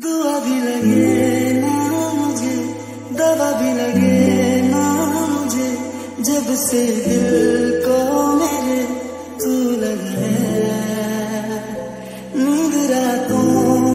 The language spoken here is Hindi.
दुआ भी लगे ना मुझे, दवा भी लगे ना मुझे, जब से दिल को मेरे